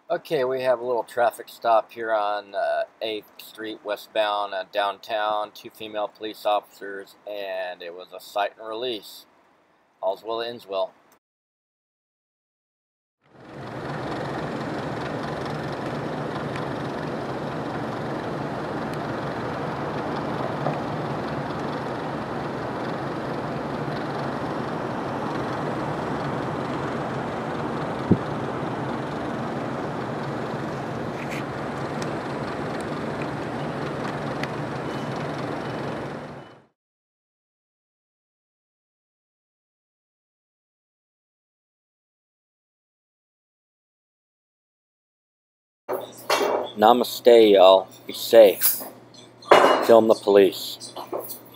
Okay, we have a little traffic stop here on 8th Street westbound downtown. Two female police officers, and it was a cite and release. All's well that ends well. Namaste, y'all. Be safe. Film the police.